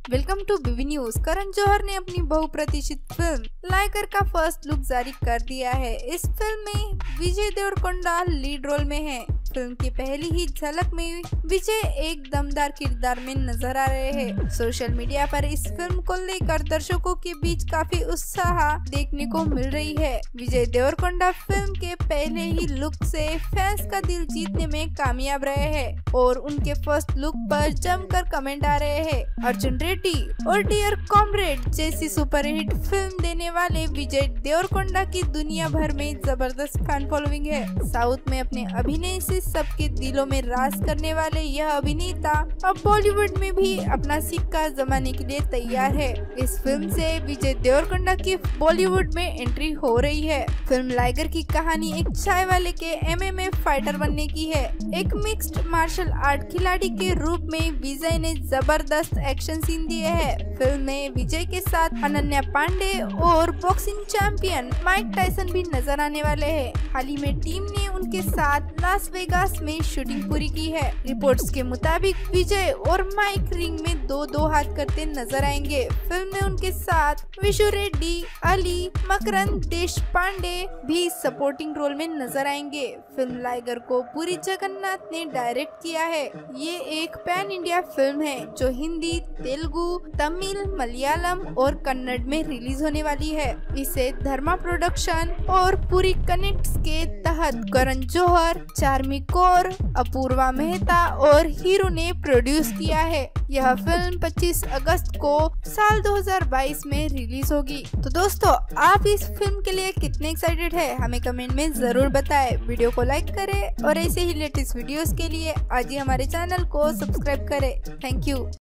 Welcome to BB news. Karan Johar ने अपनी बहुप्रतीक्षित फिल्म लाइगर का फर्स्ट लुक जारी कर दिया है। इस फिल्म में विजय देवरकोंडा लीड रोल में है। फिल्म की पहली ही झलक में विजय एक दमदार किरदार में नजर आ रहे हैं। सोशल मीडिया पर इस फिल्म को लेकर दर्शकों के बीच काफी उत्साह देखने को मिल रही है। विजय देवरकोंडा फिल्म के पहले ही लुक से फैंस का दिल जीतने में कामयाब रहे हैं और उनके फर्स्ट लुक पर जमकर कमेंट आ रहे हैं। अर्जुन रेड्डी और डियर कॉमरेड जैसी सुपरहिट फिल्म देने वाले विजय देवरकोंडा की दुनिया भर में जबरदस्त फैन फॉलोइंग है। साउथ में अपने अभिनय से सबके दिलों में राज करने वाले यह अभिनेता अब बॉलीवुड में भी अपना सिक्का जमाने के लिए तैयार है। इस फिल्म से विजय देवरकोंडा की बॉलीवुड में एंट्री हो रही है। फिल्म लाइगर की कहानी एक चाय वाले के MMA फाइटर बनने की है। एक मिक्स्ड मार्शल आर्ट खिलाड़ी के रूप में विजय ने जबरदस्त एक्शन सीन दिए हैं। फिल्म में विजय के साथ अनन्या पांडे और बॉक्सिंग चैंपियन माइक टायसन भी नजर आने वाले हैं। हाल ही में टीम ने उनके साथ लास वेगास में शूटिंग पूरी की है। रिपोर्ट्स के मुताबिक विजय और माइक रिंग में दो हाथ करते नजर आएंगे। फिल्म में उनके साथ विशु रेड्डी, अली, मकरंद देशपांडे भी सपोर्टिंग रोल में नजर आएंगे। फिल्म लाइगर को पुरी जगन्नाथ ने डायरेक्ट किया है। ये एक पैन इंडिया फिल्म है जो हिंदी, तेलुगु, तमिल, मलयालम और कन्नड़ में रिलीज होने वाली है। इसे धर्मा प्रोडक्शन और पुरी कनेक्ट्स के तहत करण जौहर, चार्मी कौर, अपूर्वा मेहता और हीरो ने प्रोड्यूस किया है। यह फिल्म 25 अगस्त को साल 2022 में रिलीज होगी। तो दोस्तों, आप इस फिल्म के लिए कितने एक्साइटेड है हमें कमेंट में जरूर बताएं। वीडियो को लाइक करें और ऐसे ही लेटेस्ट वीडियोस के लिए आज ही हमारे चैनल को सब्सक्राइब करें। Thank you.